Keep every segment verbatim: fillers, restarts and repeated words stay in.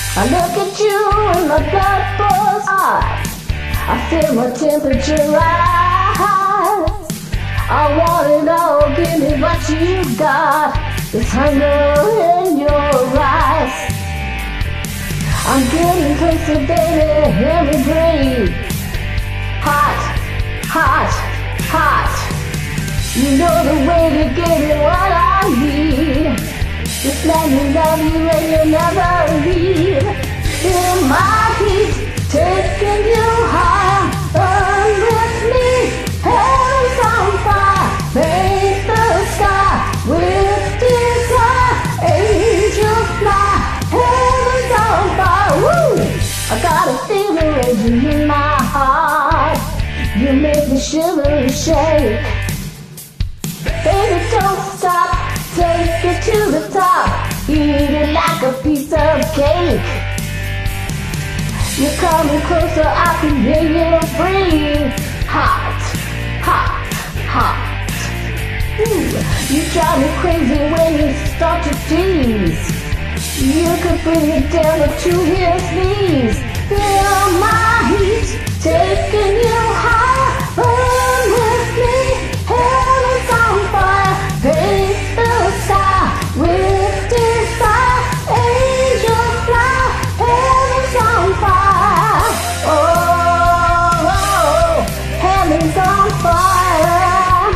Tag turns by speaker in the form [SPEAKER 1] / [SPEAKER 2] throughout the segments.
[SPEAKER 1] I look at you and my blood boils hot. I feel my temperature rise. I want it all, give me what you got. There's hunger in your eyes. I'm getting closer, baby, let me breathe. Hot, hot, hot. You know the way to give me what I need. Just let me love you and you'll never leave. Feel my heat, taking you higher. Burn with me, heaven's on fire. Paint the sky with desire. Angels fly, heaven's on fire. Woo! I got a feeling raging in my heart. You make me shiver and shake. Baby, don't stop. Take it to the top, eat it like a piece of cake. You're coming closer, I can hear you breathe. Hot, hot, hot. Ooh, you drive me crazy when you start to tease. You could bring it down to his knees. Feel my heat, taking you higher. Burn with me, heaven's on fire. Paint the sky with desire. Angels fly, heaven's on fire. Oh, oh, heaven's on fire.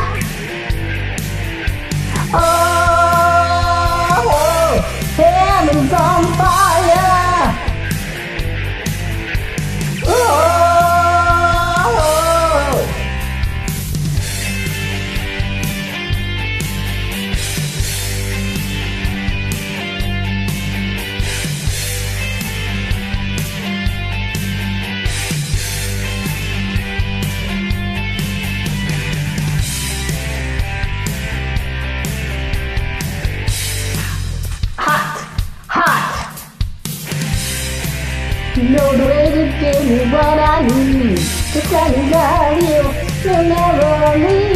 [SPEAKER 1] Oh, oh, heaven's on fire. Oh, oh. You know the way to give me what I need. Just let me love you, you'll never leave.